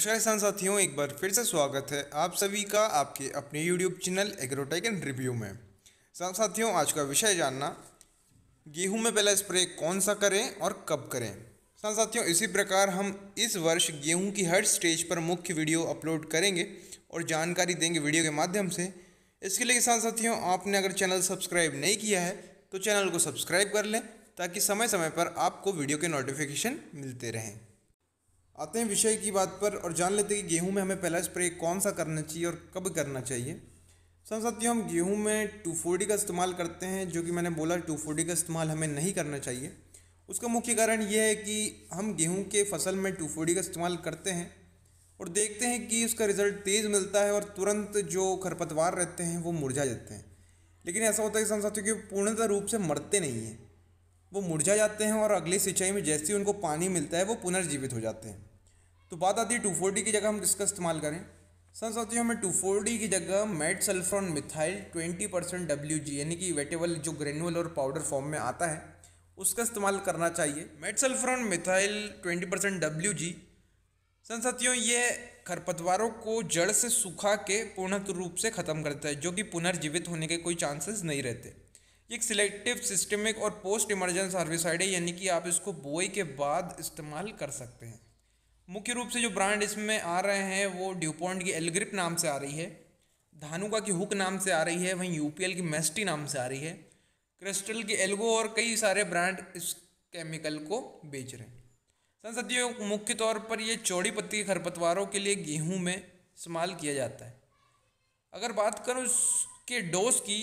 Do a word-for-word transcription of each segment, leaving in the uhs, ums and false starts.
नमस्कार किसान साथियों, एक बार फिर से स्वागत है आप सभी का आपके अपने YouTube channel Agrotech and review में। किसान साथियों, आज का विषय जानना, गेहूं में पहला स्प्रे कौन सा करें और कब करें। किसान साथियों, इसी प्रकार हम इस वर्ष गेहूं की हर स्टेज पर मुख्य वीडियो अपलोड करेंगे और जानकारी देंगे वीडियो के माध्यम से। इसके लिए किसान साथियों, आपने अगर चैनल सब्सक्राइब नहीं किया है तो चैनल को सब्सक्राइब कर लें ताकि समय समय पर आपको वीडियो के नोटिफिकेशन मिलते रहें। आते हैं विषय की बात पर और जान लेते हैं कि गेहूं में हमें पहला स्प्रे कौन सा करना चाहिए और कब करना चाहिए। साथियों, हम गेहूं में टू फोर्टी का इस्तेमाल करते हैं, जो कि मैंने बोला टू फोर्टी का इस्तेमाल हमें नहीं करना चाहिए। उसका मुख्य कारण यह है कि हम गेहूं के फसल में टू फोर्टी का इस्तेमाल करते हैं और देखते हैं कि उसका रिज़ल्ट तेज़ मिलता है और तुरंत जो खरपतवार रहते हैं वो मुरझा जाते हैं। लेकिन ऐसा होता है किसान साथियों कि पूर्णतः रूप से मरते नहीं हैं, वो मुरझा जाते हैं और अगली सिंचाई में जैसे ही उनको पानी मिलता है वो पुनर्जीवित हो जाते हैं। तो बात आती है टू फोर्टी की जगह हम किसका इस्तेमाल करें। साथियों, हमें टू फोर्टी की जगह metsulfuron methyl twenty percent W G यानी कि वेटेबल जो ग्रेनुअल और पाउडर फॉर्म में आता है उसका इस्तेमाल करना चाहिए। Metsulfuron methyl twenty percent W G साथियों, ये खरपतवारों को जड़ से सूखा के पूर्ण रूप से ख़त्म करता है, जो कि पुनर्जीवित होने के कोई चांसेस नहीं रहते। ये एक सिलेक्टिव सिस्टमिक और पोस्ट इमरजेंस हार्बिसाइड है, यानी कि आप इसको बुआई के बाद इस्तेमाल कर सकते हैं। मुख्य रूप से जो ब्रांड इसमें आ रहे हैं वो ड्यूपॉन्ट की एलग्रिप नाम से आ रही है, धानुका की हुक नाम से आ रही है, वहीं यूपीएल की मेस्टी नाम से आ रही है, क्रिस्टल की एल्गो और कई सारे ब्रांड इस केमिकल को बेच रहे हैं। साथियों, मुख्य तौर पर ये चौड़ी पत्ती के खरपतवारों के लिए गेहूं में इस्तेमाल किया जाता है। अगर बात करूं इसके डोज की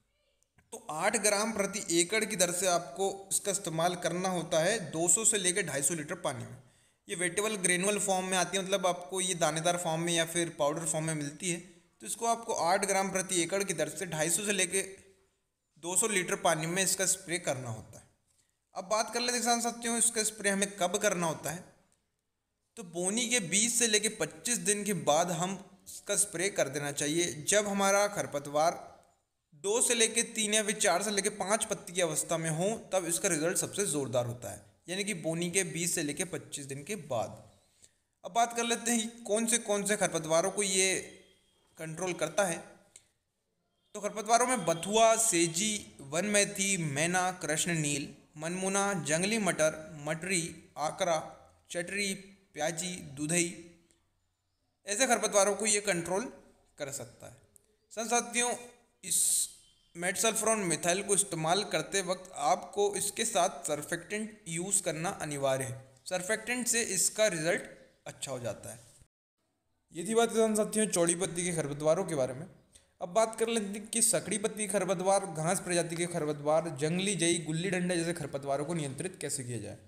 तो आठ ग्राम प्रति एकड़ की दर से आपको इसका इस्तेमाल करना होता है दो सौ से लेकर ढाई सौ लीटर पानी में। ये वेटेबल ग्रेनुअल फॉर्म में आती है, मतलब आपको ये दानेदार फॉर्म में या फिर पाउडर फॉर्म में मिलती है। तो इसको आपको आठ ग्राम प्रति एकड़ की दर से ढाई सौ से लेकर दो सौ लीटर पानी में इसका स्प्रे करना होता है। अब बात कर लेते हैं किसान साथियों, इसका स्प्रे हमें कब करना होता है। तो बोनी के बीस से लेकर पच्चीस दिन के बाद हम इसका स्प्रे कर देना चाहिए। जब हमारा खरपतवार दो से लेकर तीन या फिर चार से लेकर पाँच पत्ती की अवस्था में हो तब इसका रिजल्ट सबसे ज़ोरदार होता है, यानी कि बोनी के बीस से लेकर पच्चीस दिन के बाद। अब बात कर लेते हैं कि कौन से कौन से खरपतवारों को ये कंट्रोल करता है। तो खरपतवारों में बथुआ, सेजी, वन मेथी, मैना, कृष्ण नील, मनमुना, जंगली मटर, मटरी, आकरा, चटरी, प्याजी, दुधई, ऐसे खरपतवारों को ये कंट्रोल कर सकता है। साथियों, इस मेट सल्फ्रॉन मिथाइल को इस्तेमाल करते वक्त आपको इसके साथ सर्फेक्टेंट यूज़ करना अनिवार्य है। सर्फेक्टेंट से इसका रिजल्ट अच्छा हो जाता है। ये थी बात किसान साथियों चौड़ी पत्ती के खरपतवारों के बारे में। अब बात कर लेते हैं कि सकड़ी पत्ती खरपतवार, घास प्रजाति के खरपतवार, जंगली जई, गुल्ली डंडा जैसे खरपतवारों को नियंत्रित कैसे किया जाए।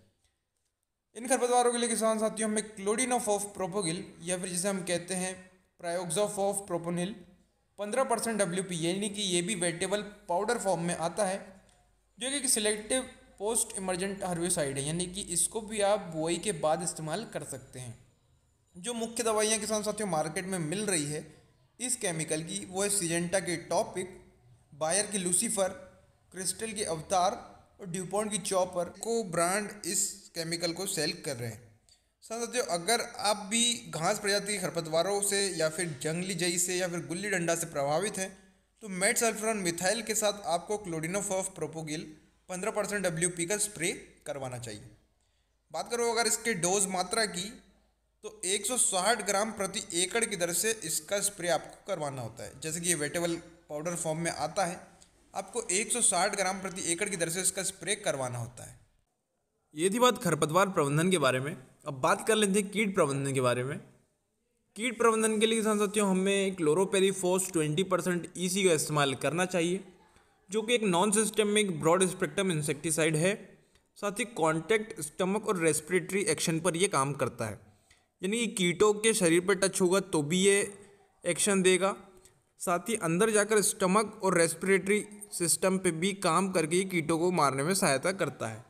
इन खरपतवारों के लिए किसान साथियों हमें क्लोडिनोफॉफ प्रोपोगिल या फिर जिसे हम कहते हैं प्रायोक्साफॉफ प्रोपोनिल पंद्रह परसेंट डब्ल्यू पी यानी कि ये भी वेटेबल पाउडर फॉर्म में आता है, जो कि सिलेक्टिव पोस्ट इमरजेंट हार्बिसाइड है, यानी कि इसको भी आप बुआई के बाद इस्तेमाल कर सकते हैं। जो मुख्य दवाइयाँ किसान साथियों मार्केट में मिल रही है इस केमिकल की वो है सिजेंटा की टॉपिक, बायर की लूसीफर, क्रिस्टल की अवतार और ड्यूपॉन्ट की चॉपर को ब्रांड इस केमिकल को सेल कर रहे हैं। साथियों, अगर आप भी घास प्रजाति के खरपतवारों से या फिर जंगली जई से या फिर गुल्ली डंडा से प्रभावित हैं तो मेट सल्फ्रॉन मिथाइल के साथ आपको क्लोडिनोफॉफ प्रोपोगिल पंद्रह परसेंट डब्ल्यू पी का स्प्रे करवाना चाहिए। बात करो अगर इसके डोज मात्रा की तो एक सौ साठ ग्राम प्रति एकड़ की दर से इसका स्प्रे आपको करवाना होता है। जैसे कि ये वेटेबल पाउडर फॉर्म में आता है, आपको एक सौ साठ ग्राम प्रति एकड़ की दर से इसका स्प्रे करवाना होता है। ये थी बात खरपतवार प्रबंधन के बारे में। अब बात कर लेते हैं कीट प्रबंधन के बारे में। कीट प्रबंधन के लिए किसान साथियों हमें क्लोरोपेरीफोस ट्वेंटी परसेंट ई सी का इस्तेमाल करना चाहिए, जो कि एक non systemic broad spectrum insecticide है। साथ ही कॉन्टैक्ट, स्टमक और रेस्पिरेटरी एक्शन पर यह काम करता है, यानी कि कीटों के शरीर पर टच होगा तो भी ये एक्शन देगा। साथ ही अंदर जाकर स्टमक और रेस्पिरेटरी सिस्टम पे भी काम करके कीटों को मारने में सहायता करता है।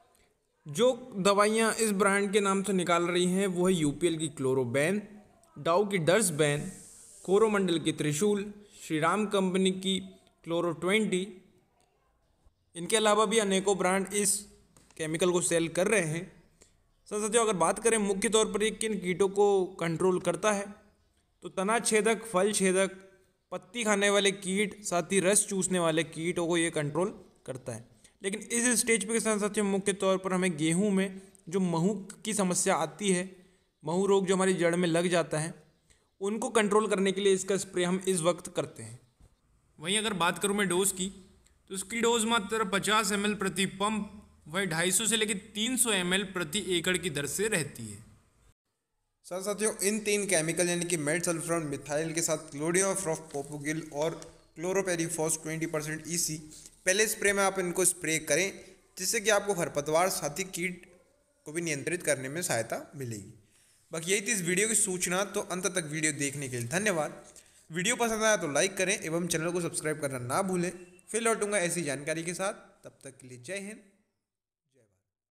जो दवाइयाँ इस ब्रांड के नाम से निकाल रही हैं वो है यूपीएल की क्लोरोबैन, डाउ की डर्स बैन, कोरोमंडल की त्रिशूल, श्रीराम कंपनी की क्लोरो ट्वेंटी। इनके अलावा भी अनेकों ब्रांड इस केमिकल को सेल कर रहे हैं। साथ साथियों अगर बात करें मुख्य तौर पर ये किन कीटों को कंट्रोल करता है, तो तना छेदक, फल छेदक, पत्ती खाने वाले कीट, साथ ही रस चूसने वाले कीटों को ये कंट्रोल करता है। लेकिन इस स्टेज पे किसान साथियों मुख्य तौर पर हमें गेहूं में जो महू की समस्या आती है, महू रोग जो हमारी जड़ में लग जाता है, उनको कंट्रोल करने के लिए इसका स्प्रे हम इस वक्त करते हैं। वहीं अगर बात करूं मैं डोज की, तो इसकी डोज मात्र पचास एम एल प्रति पंप वही ढाई सौ से लेकर तीन सौ एम एल प्रति एकड़ की दर से रहती है। साथ साथियों इन तीन केमिकल यानी कि मेटसल्फोन मिथाइल के साथ क्लोडियोफ्रॉफ पोपोगिल और क्लोरोपेरीफॉस ट्वेंटी परसेंट ई सी पहले स्प्रे में आप इनको स्प्रे करें, जिससे कि आपको खरपतवार साथ ही कीट को भी नियंत्रित करने में सहायता मिलेगी। बाकी यही थी इस वीडियो की सूचना, तो अंत तक वीडियो देखने के लिए धन्यवाद। वीडियो पसंद आया तो लाइक करें एवं चैनल को सब्सक्राइब करना ना भूलें। फिर लौटूंगा ऐसी जानकारी के साथ, तब तक के लिए जय हिंद।